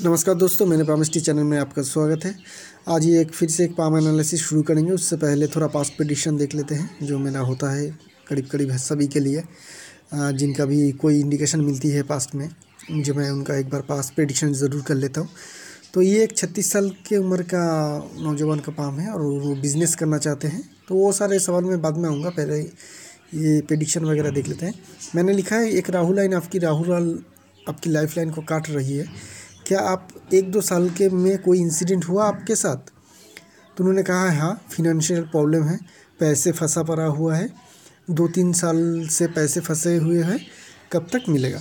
नमस्कार दोस्तों, मेरे पामिस्ट्री चैनल में आपका स्वागत है। आज ये फिर से एक पाम एनालिसिस शुरू करेंगे। उससे पहले थोड़ा पास्ट प्रेडिक्शन देख लेते हैं, जो मेरा होता है करीब करीब है सभी के लिए, जिनका भी कोई इंडिकेशन मिलती है पास्ट में, जो मैं उनका एक बार पास्ट प्रेडिक्शन ज़रूर कर लेता हूँ। तो ये एक 36 साल की उम्र का नौजवान का पाम है और वो बिज़नेस करना चाहते हैं। तो वो सारे सवाल में बाद में आऊँगा, पहले ये प्रेडिक्शन वगैरह देख लेते हैं। मैंने लिखा है एक राहु लाइन आपकी लाइफ लाइन को काट रही है। क्या आप 1-2 साल के में कोई इंसिडेंट हुआ आपके साथ? तो उन्होंने कहा है हाँ, फिनंशियल प्रॉब्लम है, पैसे फंसा पड़ा हुआ है, 2-3 साल से पैसे फंसे हुए हैं, कब तक मिलेगा?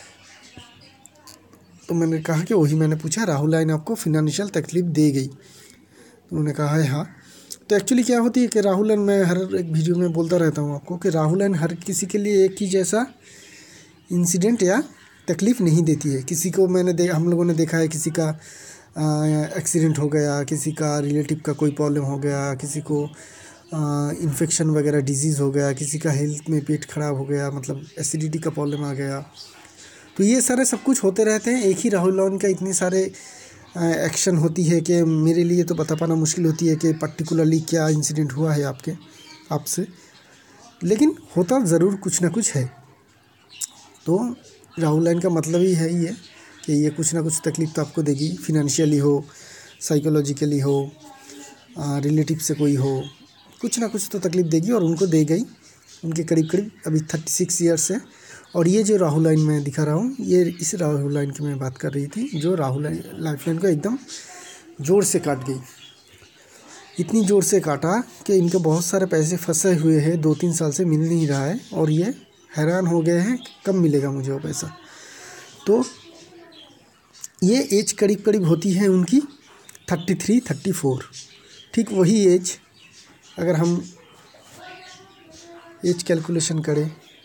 तो मैंने कहा कि वही मैंने पूछा, राहुल लाइन आपको फिनंशियल तकलीफ दे गई? तो उन्होंने कहा है हाँ। तो एक्चुअली क्या होती है कि राहुल लाइन, मैं हर एक वीडियो में बोलता रहता हूँ आपको कि राहुल लाइन हर किसी के लिए एक ही जैसा इंसिडेंट या तकलीफ़ नहीं देती है। किसी को हम लोगों ने देखा है, किसी का एक्सीडेंट हो गया, किसी का रिलेटिव का कोई प्रॉब्लम हो गया, किसी को इन्फेक्शन वगैरह डिजीज़ हो गया, किसी का हेल्थ में पेट खराब हो गया, मतलब एसिडिटी का प्रॉब्लम आ गया। तो ये सारे सब कुछ होते रहते हैं। एक ही राहुल लाइन का इतने सारे एक्शन होती है कि मेरे लिए तो बता पाना मुश्किल होती है कि पर्टिकुलरली क्या इंसिडेंट हुआ है आपसे, लेकिन होता ज़रूर कुछ ना कुछ है। तो राहुल लाइन का मतलब ही है ये कि ये कुछ ना कुछ तकलीफ़ तो आपको देगी, फिनंशियली हो, साइकोलॉजिकली हो, रिलेटिव से कोई हो, कुछ ना कुछ तो तकलीफ़ देगी और उनको दे गई। उनके करीब करीब अभी 36 ईयर्स है। और ये जो राहुल लाइन मैं दिखा रहा हूँ, ये इस राहुल लाइन की मैं बात कर रही थी, जो राहुल लाइफ लाइन को एकदम ज़ोर से काट गई। इतनी ज़ोर से काटा कि इनके बहुत सारे पैसे फंसे हुए हैं, 2-3 साल से मिल नहीं रहा है और ये हैरान हो गए हैं कब मिलेगा मुझे वो पैसा। तो ये एज करीब करीब होती है उनकी 33-34। ठीक वही एज अगर हम एज कैलकुलेशन करें,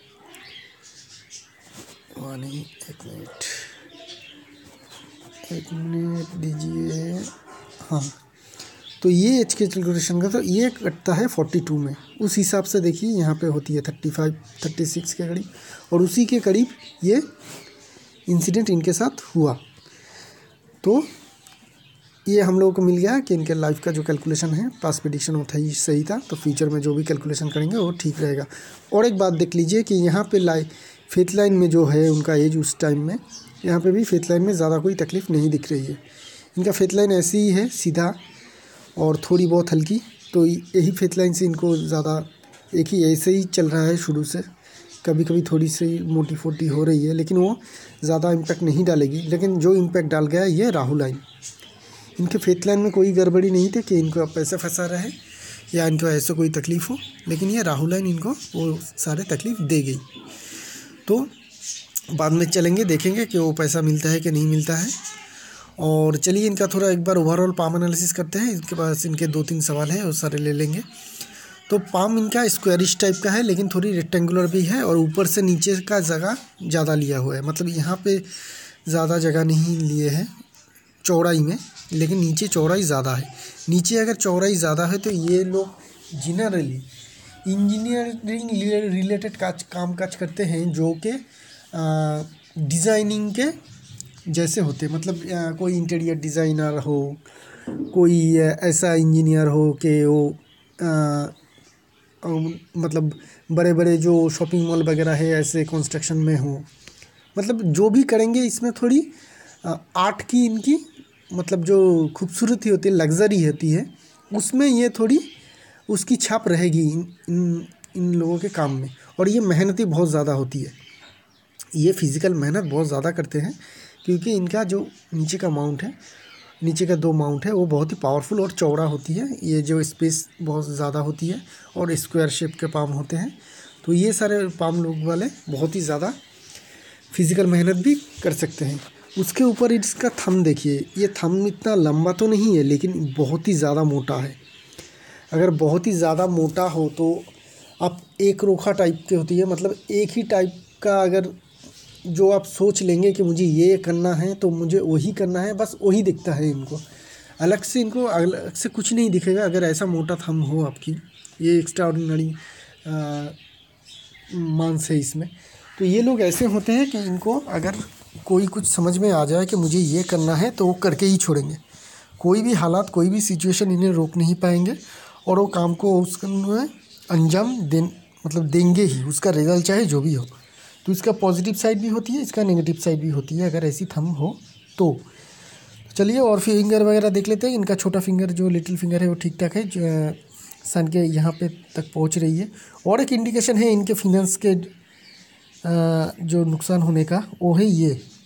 एक मिनट दीजिए, हाँ, तो ये एज के कैलकुलेशन का तो ये कटता है 42 में। उस हिसाब से देखिए यहाँ पे होती है 35-36 के करीब, और उसी के करीब ये इंसिडेंट इनके साथ हुआ। तो ये हम लोगों को मिल गया कि इनके लाइफ का जो कैलकुलेशन है, पास्ट प्रेडिक्शन वो ही सही था। तो फ्यूचर में जो भी कैलकुलेशन करेंगे वो ठीक रहेगा। और एक बात देख लीजिए कि यहाँ पे फेथ लाइन में जो है उनका एज उस टाइम में, यहाँ पे भी फेथ लाइन में ज़्यादा कोई तकलीफ़ नहीं दिख रही है। इनका फेथ लाइन ऐसी ही है, सीधा और थोड़ी बहुत हल्की। तो यही फेथ लाइन से इनको ज़्यादा एक ही ऐसे ही चल रहा है शुरू से। कभी कभी थोड़ी सी मोटी फोटी हो रही है, लेकिन वो ज़्यादा इम्पैक्ट नहीं डालेगी। लेकिन जो इम्पैक्ट डाल गया ये राहुल लाइन, इनके फेथ लाइन में कोई गड़बड़ी नहीं थी कि इनको पैसा फंसा रहे या इनको ऐसे कोई तकलीफ़ हो, लेकिन ये राहुल लाइन इनको वो सारे तकलीफ़ दे गई। तो बाद में चलेंगे, देखेंगे कि वो पैसा मिलता है कि नहीं मिलता है। और चलिए इनका थोड़ा एक बार ओवरऑल पाम एनालिसिस करते हैं। इनके पास इनके 2-3 सवाल है, वो सारे ले लेंगे। तो पाम इनका स्क्वायरिश टाइप का है, लेकिन थोड़ी रेक्टेंगुलर भी है, और ऊपर से नीचे का जगह ज़्यादा लिया हुआ है। मतलब यहाँ पे ज़्यादा जगह नहीं लिए है चौड़ाई में, लेकिन नीचे चौड़ाई ज़्यादा है। नीचे अगर चौड़ाई ज़्यादा है तो ये लोग जनरली इंजीनियरिंग रिलेटेड काम काज करते हैं, जो कि डिज़ाइनिंग के जैसे होते, मतलब कोई इंटीरियर डिज़ाइनर हो, कोई ऐसा इंजीनियर हो कि वो मतलब बड़े बड़े जो शॉपिंग मॉल वगैरह है ऐसे कंस्ट्रक्शन में हो। मतलब जो भी करेंगे इसमें थोड़ी आर्ट की इनकी, मतलब जो खूबसूरती होती है, लग्जरी होती है, उसमें ये थोड़ी उसकी छाप रहेगी इन लोगों के काम में। और ये मेहनती बहुत ज़्यादा होती है, ये फिज़िकल मेहनत बहुत ज़्यादा करते हैं, क्योंकि इनका जो नीचे का माउंट है, नीचे का 2 माउंट है, वो बहुत ही पावरफुल और चौड़ा होती है। ये जो स्पेस बहुत ज़्यादा होती है और स्क्वायर शेप के पाम होते हैं। तो ये सारे पाम लोग वाले बहुत ही ज़्यादा फिज़िकल मेहनत भी कर सकते हैं। उसके ऊपर इसका थंब देखिए, ये थंब इतना लंबा तो नहीं है, लेकिन बहुत ही ज़्यादा मोटा है। अगर बहुत ही ज़्यादा मोटा हो तो आप एक रोखा टाइप की होती है, मतलब एक ही टाइप का, अगर जो आप सोच लेंगे कि मुझे ये करना है तो मुझे वही करना है, बस वही दिखता है इनको। अलग से कुछ नहीं दिखेगा अगर ऐसा मोटा थंब हो आपकी। ये एक्स्ट्रा ऑर्डिनरी मांस है इसमें। तो ये लोग ऐसे होते हैं कि इनको अगर कोई कुछ समझ में आ जाए कि मुझे ये करना है तो वो करके ही छोड़ेंगे। कोई भी हालात, कोई भी सिचुएशन इन्हें रोक नहीं पाएंगे और वो काम को उसमें अंजाम देंगे ही, उसका रिजल्ट चाहे जो भी हो। तो इसका पॉजिटिव साइड भी होती है, इसका नेगेटिव साइड भी होती है अगर ऐसी थंब हो तो। चलिए और फिंगर वगैरह देख लेते हैं। इनका छोटा फिंगर जो लिटिल फिंगर है वो ठीक ठाक है, सन के यहाँ पे तक पहुँच रही है। और एक इंडिकेशन है इनके फिनेंस के जो नुकसान होने का, वो है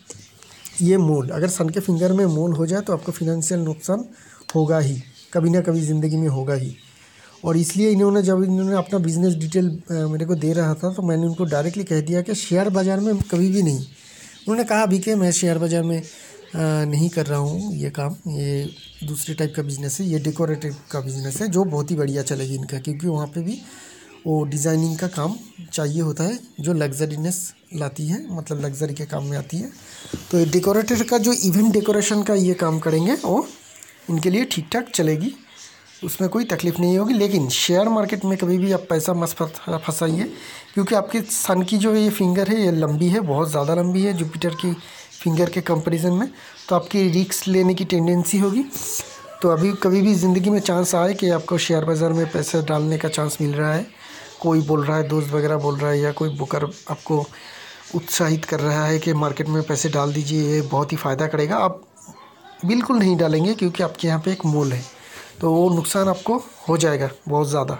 ये मोल। अगर सन के फिंगर में मोल हो जाए तो आपको फिनेंशियल नुकसान होगा ही, कभी ना कभी ज़िंदगी में होगा ही। और इसलिए जब इन्होंने अपना बिज़नेस डिटेल मेरे को दे रहा था तो मैंने उनको डायरेक्टली कह दिया कि शेयर बाज़ार में कभी भी नहीं। उन्होंने कहा अभी कि मैं शेयर बाज़ार में नहीं कर रहा हूँ ये काम, ये दूसरे टाइप का बिज़नेस है, ये डेकोरेटिव का बिज़नेस है जो बहुत ही बढ़िया चलेगी इनका, क्योंकि वहाँ पे भी वो डिज़ाइनिंग का काम चाहिए होता है जो लग्जरीनेस लाती है, मतलब लग्जरी के काम में आती है। तो डेकोरेटर का जो इवेंट डेकोरेशन का ये काम करेंगे वो इनके लिए ठीक ठाक चलेगी, उसमें कोई तकलीफ़ नहीं होगी। लेकिन शेयर मार्केट में कभी भी आप पैसा मत फंसाइए, क्योंकि आपके सन की जो ये फिंगर है ये लंबी है, बहुत ज़्यादा लंबी है जुपिटर की फिंगर के कंपैरिजन में, तो आपकी रिस्क लेने की टेंडेंसी होगी। तो अभी कभी भी ज़िंदगी में चांस आए कि आपको शेयर बाज़ार में पैसा डालने का चांस मिल रहा है, कोई बोल रहा है, दोस्त वगैरह बोल रहा है, या कोई बुकर आपको उत्साहित कर रहा है कि मार्केट में पैसे डाल दीजिए, ये बहुत ही फ़ायदा करेगा, आप बिल्कुल नहीं डालेंगे, क्योंकि आपके यहाँ पे एक मोल है तो वो नुकसान आपको हो जाएगा बहुत ज़्यादा।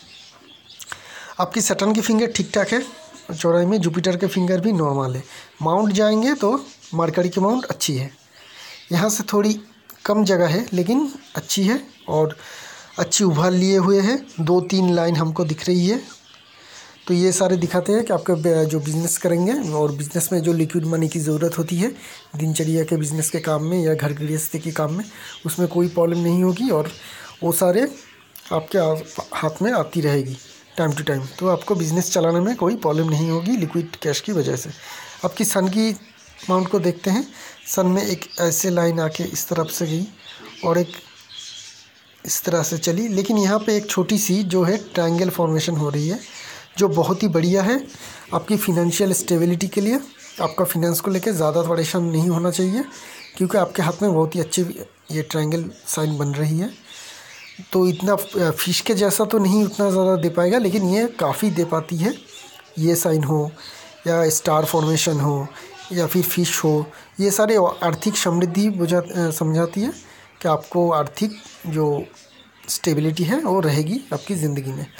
आपकी सटर्न की फिंगर ठीक ठाक है चौड़ाई में, जुपिटर के फिंगर भी नॉर्मल है। माउंट जाएंगे तो मरकरी की माउंट अच्छी है, यहाँ से थोड़ी कम जगह है लेकिन अच्छी है और अच्छी उभार लिए हुए है, 2-3 लाइन हमको दिख रही है। तो ये सारे दिखाते हैं कि आपका जो बिज़नेस करेंगे और बिज़नेस में जो लिक्विड मनी की ज़रूरत होती है दिनचर्या के बिज़नेस के काम में या घर गृहस्थी के काम में, उसमें कोई प्रॉब्लम नहीं होगी और वो सारे आपके हाथ में आती रहेगी टाइम टू टाइम। तो आपको बिज़नेस चलाने में कोई प्रॉब्लम नहीं होगी लिक्विड कैश की वजह से। आपकी सन की माउंट को देखते हैं। सन में एक ऐसे लाइन आके इस तरफ से गई और एक इस तरह से चली, लेकिन यहाँ पे एक छोटी सी जो है ट्रायंगल फॉर्मेशन हो रही है जो बहुत ही बढ़िया है आपकी फिनेंशियल स्टेबिलिटी के लिए। आपका फिनेंस को लेकर ज़्यादा परेशान नहीं होना चाहिए, क्योंकि आपके हाथ में बहुत ही अच्छी ये ट्रायंगल साइन बन रही है। तो इतना फिश के जैसा तो नहीं उतना ज़्यादा दे पाएगा, लेकिन ये काफ़ी दे पाती है। ये साइन हो या स्टार फॉर्मेशन हो या फिर फिश हो, ये सारे आर्थिक समृद्धि समझाती है कि आपको आर्थिक जो स्टेबिलिटी है वो रहेगी आपकी ज़िंदगी में।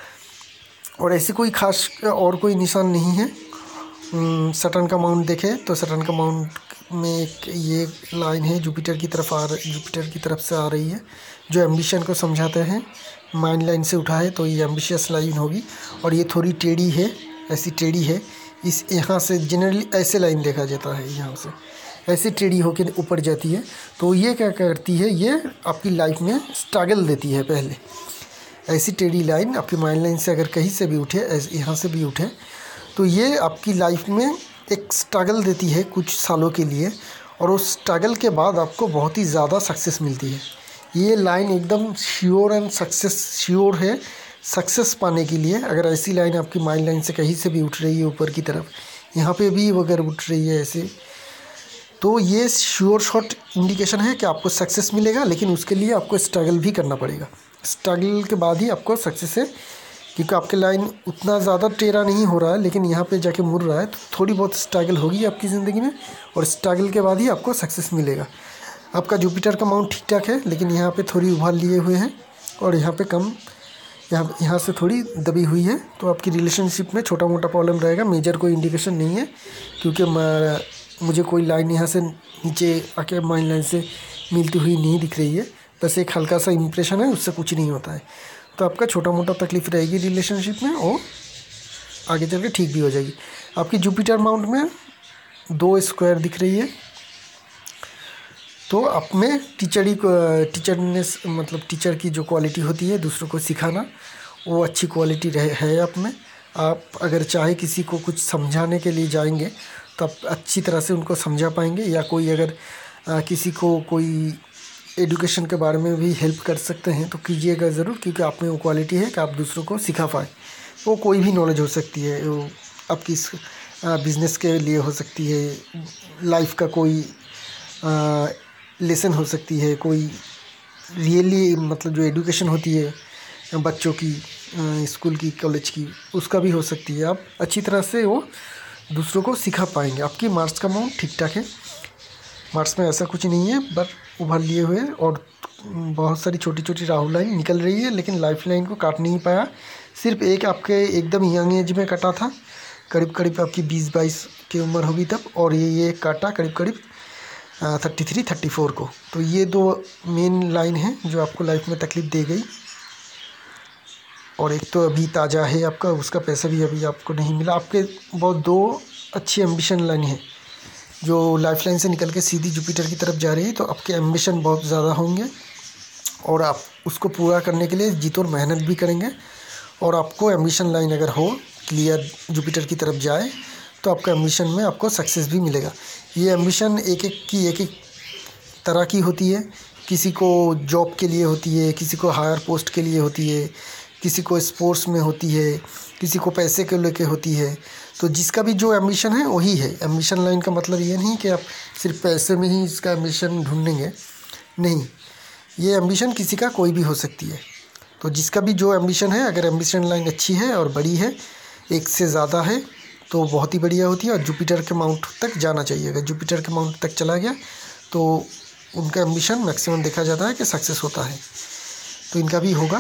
और ऐसी कोई खास और कोई निशान नहीं है। सटर्न का माउंट देखें तो सटर्न का माउंट में एक ये लाइन है जुपिटर की तरफ से आ रही है जो एम्बिशन को समझाते हैं। माइंड लाइन से उठा है तो ये एम्बिशियस लाइन होगी और ये थोड़ी टेढ़ी है, ऐसी टेढ़ी है। इस यहाँ से जनरली ऐसे लाइन देखा जाता है, यहाँ से ऐसे टेढ़ी होकर ऊपर जाती है। तो ये क्या करती है, ये आपकी लाइफ में स्ट्रगल देती है। पहले ऐसी टेढ़ी लाइन आपकी माइंड लाइन से अगर कहीं से भी उठे, ऐसे यहाँ से भी उठे, तो ये आपकी लाइफ में एक स्ट्रगल देती है कुछ सालों के लिए, और उस स्ट्रगल के बाद आपको बहुत ही ज़्यादा सक्सेस मिलती है। ये लाइन एकदम श्योर है सक्सेस पाने के लिए। अगर ऐसी लाइन आपकी माइंड लाइन से कहीं से भी उठ रही है ऊपर की तरफ, यहाँ पे भी अगर उठ रही है ऐसे, तो ये श्योर शॉट इंडिकेशन है कि आपको सक्सेस मिलेगा, लेकिन उसके लिए आपको स्ट्रगल भी करना पड़ेगा। स्ट्रगल के बाद ही आपको सक्सेस है, क्योंकि आपके लाइन उतना ज़्यादा टेढ़ा नहीं हो रहा है, लेकिन यहाँ पे जाके मुड़ रहा है, तो थोड़ी बहुत स्ट्रगल होगी आपकी ज़िंदगी में, और स्ट्रगल के बाद ही आपको सक्सेस मिलेगा। आपका जुपिटर का माउंट ठीक ठाक है, लेकिन यहाँ पे थोड़ी उभार लिए हुए हैं और यहाँ पे कम, यहाँ से थोड़ी दबी हुई है। तो आपकी रिलेशनशिप में छोटा मोटा प्रॉब्लम रहेगा, मेजर कोई इंडिकेशन नहीं है, क्योंकि मुझे कोई लाइन यहाँ से नीचे आके माइंड लाइन से मिलती हुई नहीं दिख रही है। बस एक हल्का सा इम्प्रेशन है, उससे कुछ नहीं होता है। तो आपका छोटा मोटा तकलीफ रहेगी रिलेशनशिप में, और आगे चल के ठीक भी हो जाएगी। आपकी जुपिटर माउंट में 2 स्क्वायर दिख रही है, तो आप में टीचरनेस मतलब टीचर की जो क्वालिटी होती है दूसरों को सिखाना, वो अच्छी क्वालिटी है आप में। आप अगर चाहे किसी को कुछ समझाने के लिए जाएंगे तो आप अच्छी तरह से उनको समझा पाएंगे, या कोई अगर किसी को कोई एजुकेशन के बारे में भी हेल्प कर सकते हैं तो कीजिएगा ज़रूर, क्योंकि आप में वो क्वालिटी है कि आप दूसरों को सिखा पाए। वो कोई भी नॉलेज हो सकती है, वो आपकी बिज़नेस के लिए हो सकती है, लाइफ का कोई लेसन हो सकती है, कोई रियली मतलब जो एजुकेशन होती है बच्चों की, स्कूल की, कॉलेज की, उसका भी हो सकती है। आप अच्छी तरह से वो दूसरों को सिखा पाएंगे। आपकी मार्क्स का अमाउंट ठीक ठाक है, मार्क्स में ऐसा कुछ नहीं है, पर उभर लिए हुए और बहुत सारी छोटी छोटी राहु लाइन निकल रही है, लेकिन लाइफ लाइन को काट नहीं पाया। सिर्फ एक आपके एकदम यंग एज में कटा था, करीब करीब आपकी 20-22 की उम्र होगी तब, और ये काटा करीब करीब 33-34 को। तो ये दो मेन लाइन है जो आपको लाइफ में तकलीफ़ दे गई। और एक तो अभी ताज़ा है आपका, उसका पैसा भी अभी आपको नहीं मिला। आपके बहुत दो अच्छी एम्बिशन लाइन है जो लाइफ लाइन से निकल के सीधी जुपिटर की तरफ जा रही है। तो आपके एम्बिशन बहुत ज़्यादा होंगे और आप उसको पूरा करने के लिए जी तोड़ मेहनत भी करेंगे। और आपको एम्बिशन लाइन अगर हो क्लियर जुपिटर की तरफ जाए तो आपका एम्बिशन में आपको सक्सेस भी मिलेगा। ये एम्बिशन एक एक तरह की होती है। किसी को जॉब के लिए होती है, किसी को हायर पोस्ट के लिए होती है, किसी को स्पोर्ट्स में होती है, किसी को पैसे के लेके होती है। तो जिसका भी जो एम्बिशन है वही है। एम्बिशन लाइन का मतलब ये नहीं कि आप सिर्फ पैसे में ही इसका एम्बिशन ढूंढेंगे, नहीं, ये एम्बिशन किसी का कोई भी हो सकती है। तो जिसका भी जो एम्बिशन है, अगर एम्बिशन लाइन अच्छी है और बड़ी है, एक से ज़्यादा है, तो बहुत ही बढ़िया होती है। और जुपिटर के माउंट तक जाना चाहिए। अगर जुपिटर के माउंट तक चला गया तो उनका एम्बिशन मैक्सिमम देखा जाता है कि सक्सेस होता है। तो इनका भी होगा।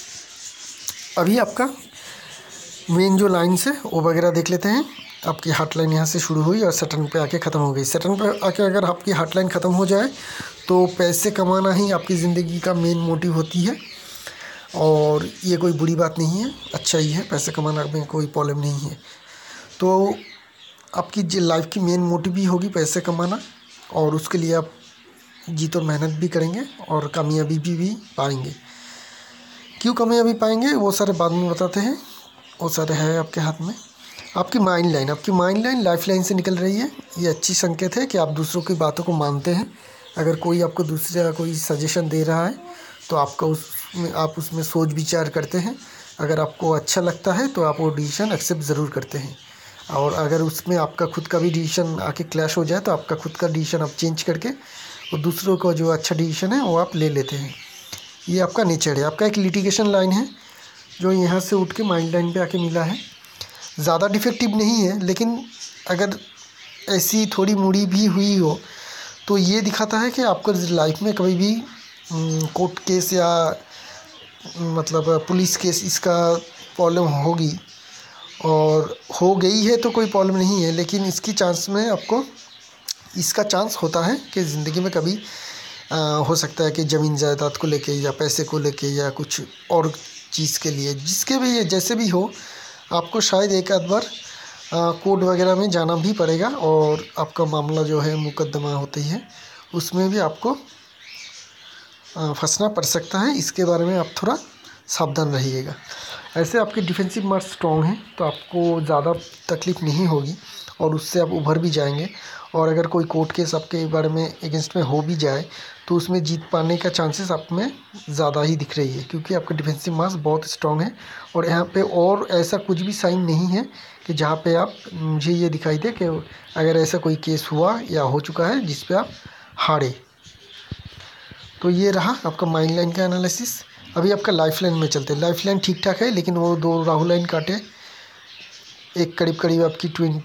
अभी आपका मेन जो लाइन्स है वो वगैरह देख लेते हैं। आपकी हार्ट लाइन यहाँ से शुरू हुई और सटर्न पे आके ख़त्म हो गई। सटर्न पे आके अगर आपकी हार्ट लाइन ख़त्म हो जाए तो पैसे कमाना ही आपकी ज़िंदगी का मेन मोटिव होती है। और ये कोई बुरी बात नहीं है, अच्छा ही है, पैसे कमाना में कोई प्रॉब्लम नहीं है। तो आपकी लाइफ की मेन मोटिव भी होगी पैसे कमाना, और उसके लिए आप जी तो मेहनत भी करेंगे और कामयाबी भी पाएंगे। क्यों कामयाबी पाएंगे वो सारे बाद में बताते हैं, वो सारे है आपके हाथ में। आपकी माइंड लाइन लाइफ लाइन से निकल रही है। ये अच्छी संकेत है कि आप दूसरों की बातों को मानते हैं। अगर कोई आपको दूसरा कोई सजेशन दे रहा है तो आप उसमें सोच विचार करते हैं। अगर आपको अच्छा लगता है तो आप वो डिसीजन एक्सेप्ट ज़रूर करते हैं। और अगर उसमें आपका खुद का भी डिसीजन आके क्लैश हो जाए तो आपका खुद का डिसीजन आप चेंज करके और दूसरों का जो अच्छा डिसीजन है वो आप ले लेते हैं। ये आपका नेचर है। आपका एक लिटिगेशन लाइन है जो यहाँ से उठ के माइंड लाइन पे आके मिला है। ज़्यादा डिफेक्टिव नहीं है, लेकिन अगर ऐसी थोड़ी मुड़ी भी हुई हो तो ये दिखाता है कि आपको लाइफ में कभी भी कोर्ट केस या मतलब पुलिस केस इसका प्रॉब्लम होगी, और हो गई है तो कोई प्रॉब्लम नहीं है, लेकिन इसकी चांस में आपको इसका चांस होता है कि ज़िंदगी में कभी हो सकता है कि ज़मीन जायदाद को लेके या पैसे को लेके या कुछ और चीज़ के लिए, जिसके भी जैसे भी हो, आपको शायद एक आध बार कोर्ट वगैरह में जाना भी पड़ेगा। और आपका मामला जो है मुकदमा होती है उसमें भी आपको फंसना पड़ सकता है। इसके बारे में आप थोड़ा सावधान रहिएगा। ऐसे आपके डिफेंसिव मार्क्स स्ट्रॉन्ग हैं तो आपको ज़्यादा तकलीफ़ नहीं होगी और उससे आप उभर भी जाएंगे। और अगर कोई कोर्ट केस आपके बारे में अगेंस्ट में हो भी जाए तो उसमें जीत पाने का चांसेस आप में ज़्यादा ही दिख रही है, क्योंकि आपका डिफेंसिव मार्क्स बहुत स्ट्रॉन्ग है। और यहाँ पे और ऐसा कुछ भी साइन नहीं है कि जहाँ पे आप मुझे ये दिखाई दे कि अगर ऐसा कोई केस हुआ या हो चुका है जिस पे आप हारे। तो ये रहा आपका माइंड लाइन का एनालिसिस। अभी आपका लाइफ लाइन में चलते हैं। लाइफ लाइन ठीक ठाक है, लेकिन वो दो राहु लाइन काटे, एक करीब करीब आपकी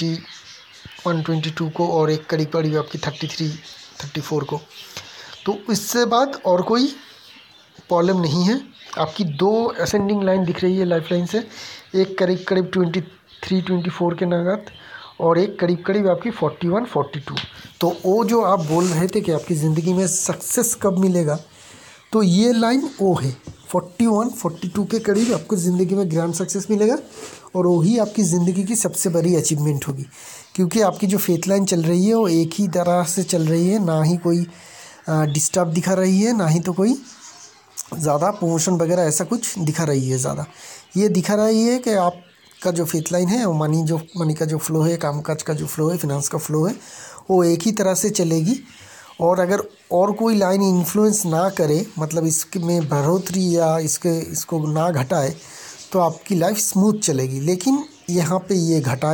21-22 को और एक करीब करीब आपकी 33-34 को। तो इससे बाद और कोई प्रॉब्लम नहीं है। आपकी दो असेंडिंग लाइन दिख रही है लाइफ लाइन से, एक करीब करीब 23-24 के नागत और एक करीब करीब आपकी 41-42। तो वो जो आप बोल रहे थे कि आपकी ज़िंदगी में सक्सेस कब मिलेगा, तो ये लाइन वो है 41-42 के करीब आपको ज़िंदगी में ग्रैंड सक्सेस मिलेगा। और वही आपकी ज़िंदगी की सबसे बड़ी अचीवमेंट होगी, क्योंकि आपकी जो फेथ लाइन चल रही है वो एक ही तरह से चल रही है। ना ही कोई डिस्टर्ब दिखा रही है, ना ही तो कोई ज़्यादा प्रमोशन वगैरह ऐसा कुछ दिखा रही है। ज़्यादा ये दिखा रही है कि आपका जो फेथ लाइन है वो मनी का जो फ्लो है, कामकाज का जो फ्लो है, फिनांस का फ्लो है, वो एक ही तरह से चलेगी। और अगर और कोई लाइन इन्फ्लुएंस ना करे, मतलब इसमें बढ़ोतरी या इसको ना घटाए, तो आपकी लाइफ स्मूथ चलेगी। लेकिन यहाँ पे ये घटाया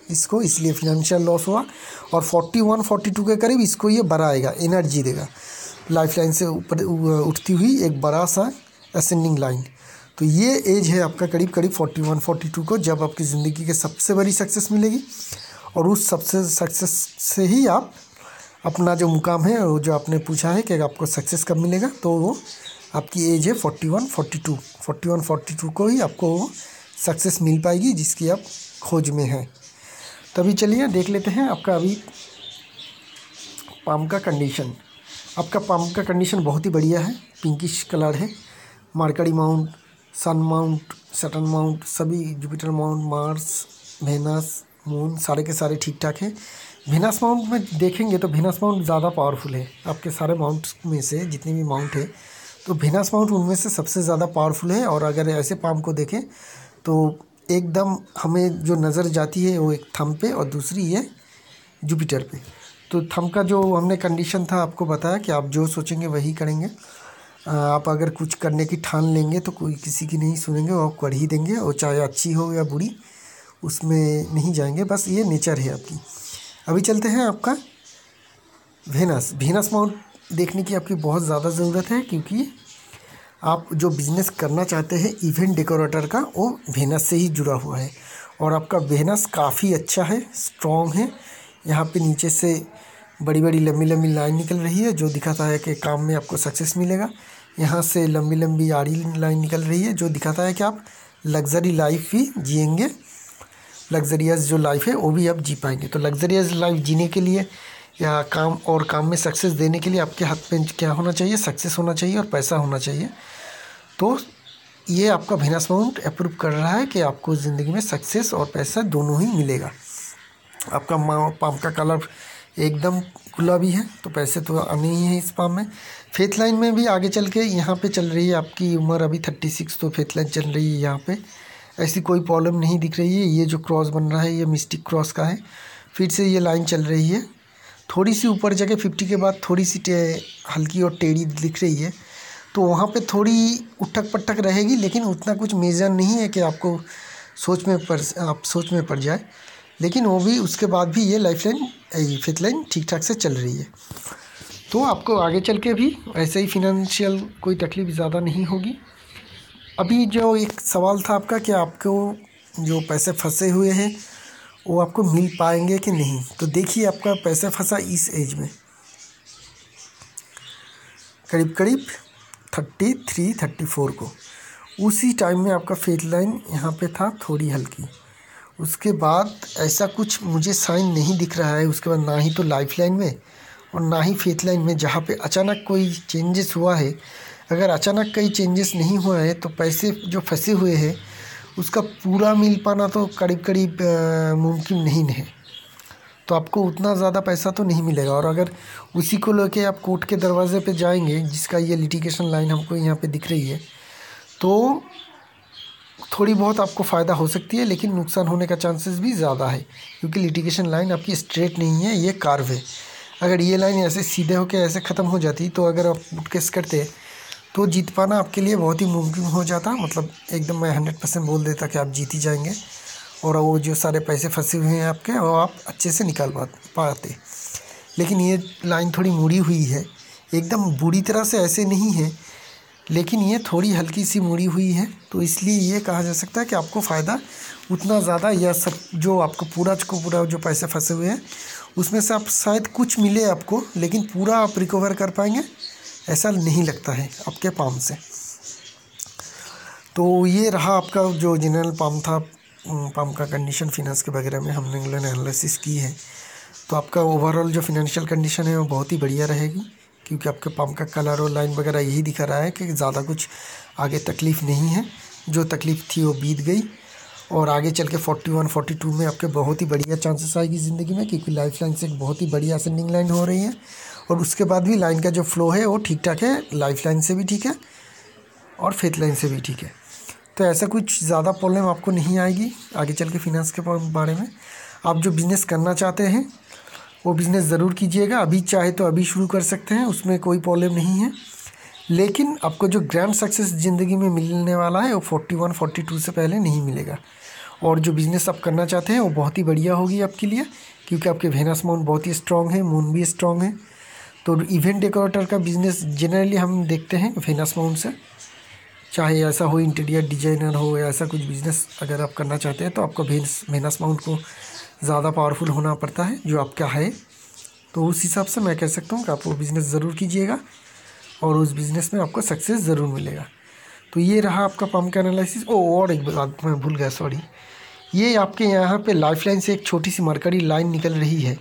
इसको, इसलिए फिनेंशियल लॉस हुआ। और 41 42 के करीब इसको ये बड़ा आएगा, एनर्जी देगा, लाइफ लाइन से ऊपर उठती हुई एक बड़ा सा असेंडिंग लाइन। तो ये एज है आपका करीब करीब 41 42 को, जब आपकी ज़िंदगी के सबसे बड़ी सक्सेस मिलेगी। और उस सबसे सक्सेस से ही आप अपना जो मुकाम है, वो जो आपने पूछा है कि आपको सक्सेस कब मिलेगा, तो वो आपकी एज है 41 42 को ही आपको वो सक्सेस मिल पाएगी जिसकी आप खोज में हैं। तभी चलिए देख लेते हैं आपका अभी पाम का कंडीशन। आपका पाम का कंडीशन बहुत ही बढ़िया है, पिंकिश कलर है। Mercury mount, sun mount, Saturn mount, सभी Jupiter mount, Mars, Venus, moon सारे के सारे ठीक ठाक हैं। वेनस माउंट में देखेंगे तो वेनस माउंट ज़्यादा पावरफुल है आपके सारे माउंट्स में से, जितने भी माउंट है तो वेनस माउंट उनमें से सबसे ज़्यादा पावरफुल है। और अगर ऐसे पाम को देखें तो एकदम हमें जो नज़र जाती है वो एक थंब पे और दूसरी है जुपिटर पे। तो थंब का जो हमने कंडीशन था आपको बताया कि आप जो सोचेंगे वही करेंगे। आप अगर कुछ करने की ठान लेंगे तो कोई किसी की नहीं सुनेंगे, वो कर ही देंगे, और चाहे अच्छी हो या बुरी उसमें नहीं जाएंगे, बस ये नेचर है आपकी। अभी चलते हैं आपका वेनस माउंट देखने की आपकी बहुत ज़्यादा ज़रूरत है, क्योंकि आप जो बिज़नेस करना चाहते हैं इवेंट डेकोरेटर का, वो वेनस से ही जुड़ा हुआ है। और आपका वेनस काफ़ी अच्छा है, स्ट्रॉन्ग है। यहाँ पे नीचे से बड़ी बड़ी लंबी लंबी लाइन निकल रही है जो दिखाता है कि काम में आपको सक्सेस मिलेगा। यहाँ से लंबी लंबी आड़ी लाइन निकल रही है जो दिखाता है कि आप लग्जरी लाइफ भी जिएंगे, लग्जरियस जो लाइफ है वो भी आप जी पाएंगे। तो लग्जरियस लाइफ जीने के लिए या काम में सक्सेस देने के लिए आपके हाथ में क्या होना चाहिए, सक्सेस होना चाहिए और पैसा होना चाहिए। तो ये आपका वेनस माउंट अप्रूव कर रहा है कि आपको ज़िंदगी में सक्सेस और पैसा दोनों ही मिलेगा। आपका पाम का कलर एकदम गुलाबी है, तो पैसे तो आने ही हैं इस पाम में। फेथ लाइन में भी आगे चल के यहाँ पे चल रही है, आपकी उम्र अभी 36, तो फेथ लाइन चल रही है यहाँ पे, ऐसी कोई प्रॉब्लम नहीं दिख रही है। ये जो क्रॉस बन रहा है ये मिस्टिक क्रॉस का है, फिर से ये लाइन चल रही है। थोड़ी सी ऊपर जगह 50 के बाद थोड़ी सी हल्की और टेढ़ी दिख रही है, तो वहाँ पे थोड़ी उठक पटक रहेगी, लेकिन उतना कुछ मेजर नहीं है कि आपको आप सोच में पड़ जाए। लेकिन वो भी उसके बाद भी ये लाइफ लाइन फेथ लाइन ठीक ठाक से चल रही है। तो आपको आगे चल के भी ऐसे ही फिनेंशियल कोई तकलीफ ज़्यादा नहीं होगी। अभी जो एक सवाल था आपका कि आपको जो पैसे फंसे हुए हैं वो आपको मिल पाएंगे कि नहीं, तो देखिए आपका पैसा फंसा इस एज में करीब करीब 33 34 को, उसी टाइम में आपका फेथ लाइन यहाँ पे था थोड़ी हल्की। उसके बाद ऐसा कुछ मुझे साइन नहीं दिख रहा है, उसके बाद ना ही तो लाइफ लाइन में और ना ही फेथ लाइन में जहाँ पे अचानक कोई चेंजेस हुआ है। अगर अचानक कई चेंजेस नहीं हुआ है तो पैसे जो फंसे हुए हैं उसका पूरा मिल पाना तो करीब करीब मुमकिन नहीं है। तो आपको उतना ज़्यादा पैसा तो नहीं मिलेगा। और अगर उसी को लेके आप कोर्ट के दरवाजे पे जाएंगे, जिसका ये लिटिगेशन लाइन हमको यहाँ पे दिख रही है, तो थोड़ी बहुत आपको फ़ायदा हो सकती है, लेकिन नुकसान होने का चांसेस भी ज़्यादा है, क्योंकि लिटिगेशन लाइन आपकी स्ट्रेट नहीं है, ये कार्व है। अगर ये लाइन ऐसे सीधे होकर ऐसे ख़त्म हो जाती तो अगर आप कोर्ट केस करते तो जीत पाना आपके लिए बहुत ही मुमकिन हो जाता। मतलब एकदम मैं 100% बोल देता कि आप जीत ही जाएंगे, और वो जो सारे पैसे फंसे हुए हैं आपके वो आप अच्छे से निकाल पाते। लेकिन ये लाइन थोड़ी मुड़ी हुई है, एकदम बुरी तरह से ऐसे नहीं है, लेकिन ये थोड़ी हल्की सी मुड़ी हुई है। तो इसलिए ये कहा जा सकता है कि आपको फ़ायदा उतना ज़्यादा या सब जो आपको पूरा जो पैसे फंसे हुए हैं उसमें से आप शायद कुछ मिले आपको, लेकिन पूरा आप रिकवर कर पाएंगे ऐसा नहीं लगता है आपके पाम से। तो ये रहा आपका जो जनरल पाम था, पाम का कंडीशन फिनेंस के वगैरह में हमने एनालिसिस की है। तो आपका ओवरऑल जो फिनेंशियल कंडीशन है वो बहुत ही बढ़िया रहेगी, क्योंकि आपके पाम का कलर और लाइन वगैरह यही दिखा रहा है कि ज़्यादा कुछ आगे तकलीफ़ नहीं है। जो तकलीफ़ थी वो बीत गई, और आगे चल के 41 42 में आपके बहुत ही बढ़िया चांसेस आएगी ज़िंदगी में, क्योंकि लाइफ लाइन से एक बहुत ही बढ़िया असेंडिंग लाइन हो रही है। और उसके बाद भी लाइन का जो फ्लो है वो ठीक ठाक है, लाइफ लाइन से भी ठीक है और फेथ लाइन से भी ठीक है। तो ऐसा कुछ ज़्यादा प्रॉब्लम आपको नहीं आएगी आगे चल के फिनेंस के बारे में। आप जो बिज़नेस करना चाहते हैं वो बिज़नेस ज़रूर कीजिएगा, अभी चाहे तो अभी शुरू कर सकते हैं, उसमें कोई प्रॉब्लम नहीं है। लेकिन आपको जो ग्रैंड सक्सेस ज़िंदगी में मिलने वाला है वो 41 42 से पहले नहीं मिलेगा। और जो बिज़नेस आप करना चाहते हैं वो बहुत ही बढ़िया होगी आपके लिए, क्योंकि आपके वेनस माउंट बहुत ही स्ट्रॉन्ग है, मून भी स्ट्रॉन्ग है। तो इवेंट डेकोरेटर का बिज़नेस जनरली हम देखते हैं वेनस माउंट से, चाहे ऐसा हो इंटीरियर डिजाइनर हो या ऐसा कुछ बिज़नेस अगर आप करना चाहते हैं तो आपको वेनस माउंट को ज़्यादा पावरफुल होना पड़ता है जो आपका है। तो उस हिसाब से मैं कह सकता हूँ कि आप वो बिज़नेस ज़रूर कीजिएगा और उस बिज़नेस में आपको सक्सेस ज़रूर मिलेगा। तो ये रहा आपका पाम का एनालिसिस। और एक बात मैं भूल गया, सॉरी, ये आपके यहाँ पे लाइफ लाइन से एक छोटी सी मरकरी लाइन निकल रही है।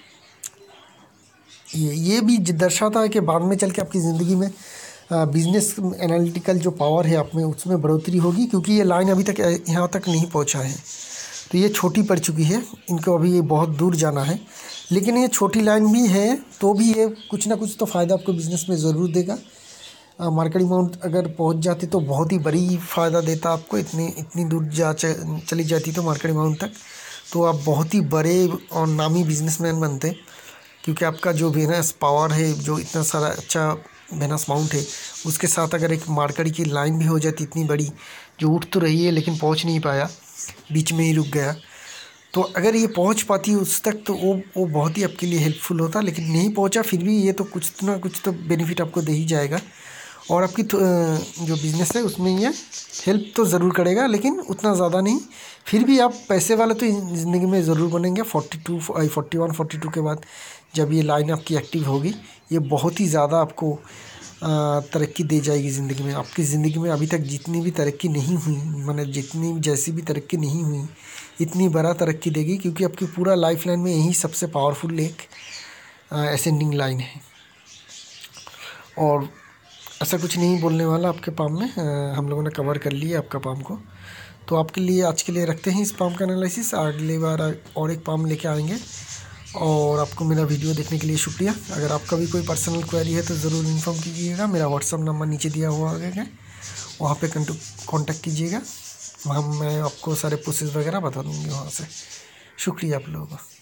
ये भी दर्शाता है कि बाद में चल के आपकी ज़िंदगी में बिजनेस एनालिटिकल जो पावर है आप में उसमें बढ़ोतरी होगी, क्योंकि ये लाइन अभी तक यहाँ तक नहीं पहुँचा है। तो ये छोटी पड़ चुकी है, इनको अभी ये बहुत दूर जाना है, लेकिन ये छोटी लाइन भी है तो भी ये कुछ ना कुछ तो फ़ायदा आपको बिज़नेस में ज़रूर देगा। मार्केट अमाउंट अगर पहुंच जाती तो बहुत ही बड़ी फ़ायदा देता आपको। इतनी दूर चली जाती तो मार्केट अमाउंट तक, तो आप बहुत ही बड़े और नामी बिजनेसमैन बनते, क्योंकि आपका जो वेनस पावर है, जो इतना सारा अच्छा वेनस माउंट है, उसके साथ अगर एक मार्केट की लाइन भी हो जाती इतनी बड़ी, जो उठ तो रही है लेकिन पहुंच नहीं पाया, बीच में ही रुक गया, तो अगर ये पहुंच पाती उस तक तो वो बहुत ही आपके लिए हेल्पफुल होता। लेकिन नहीं पहुंचा, फिर भी ये तो कुछ ना कुछ तो बेनिफिट आपको दे ही जाएगा और आपकी जो बिज़नेस है उसमें ये हेल्प तो ज़रूर करेगा, लेकिन उतना ज़्यादा नहीं। फिर भी आप पैसे वाले तो ज़िंदगी में ज़रूर बनेंगे। 41 42 के बाद जब ये लाइन आपकी एक्टिव होगी, ये बहुत ही ज़्यादा आपको तरक्की दे जाएगी ज़िंदगी में। आपकी ज़िंदगी में अभी तक जितनी भी तरक्की नहीं हुई, मतलब जितनी जैसी भी तरक्की नहीं हुई, इतनी बड़ा तरक्की देगी, क्योंकि आपकी पूरा लाइफ लाइन में यही सबसे पावरफुल एक असेंडिंग लाइन है। और ऐसा कुछ नहीं बोलने वाला आपके पाम में, हम लोगों ने कवर कर लिया आपका पाम को। तो आपके लिए आज के लिए रखते हैं इस पाम का एनालिसिस। अगली बार और एक पाम लेके आएंगे। और आपको मेरा वीडियो देखने के लिए शुक्रिया। अगर आपका भी कोई पर्सनल क्वेरी है तो ज़रूर इन्फॉर्म कीजिएगा। मेरा व्हाट्सअप नंबर नीचे दिया हुआ है, वहाँ पे कांटेक्ट कीजिएगा। वहाँ मैं आपको सारे प्रोसेस वगैरह बता दूँगी वहाँ से। शुक्रिया आप लोगों का।